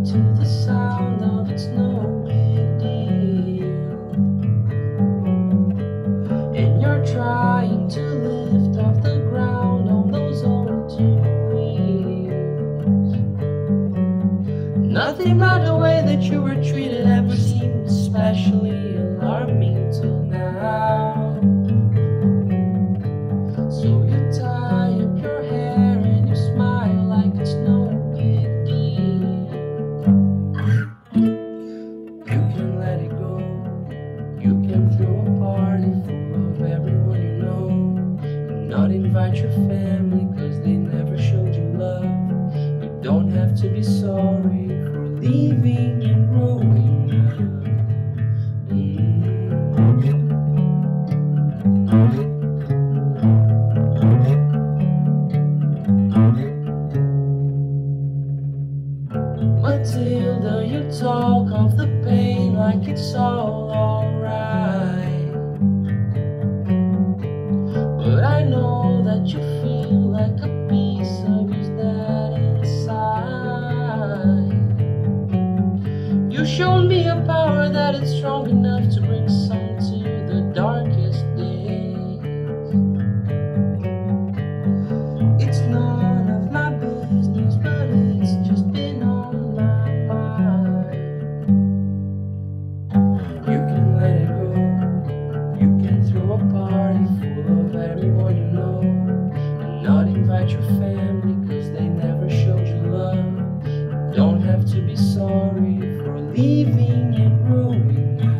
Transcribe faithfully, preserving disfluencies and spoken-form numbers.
to the sound of it's no big deal, and you're trying to lift off the ground on those old two wheels. Nothing about the way that you were treated ever seemed especially alarming till now. So you tie up your hair and you smile like it's no big deal. You can let it go. You can throw a party full of everyone you know, and not invite your family cause they never showed you love. You don't have to be sorry for leaving and growing up. Matilda, you talk of the pain like it's all alright, but I know that you feel like a piece of his dad inside. You showed me a power that is strong enough to bring sun to the darkest days. It's none of my business, but it's just been on my mind. You can let it go. You can throw a party full of everyone you know, and not invite your family cause they never showed you love. You don't have to be sorry for leaving and growing up.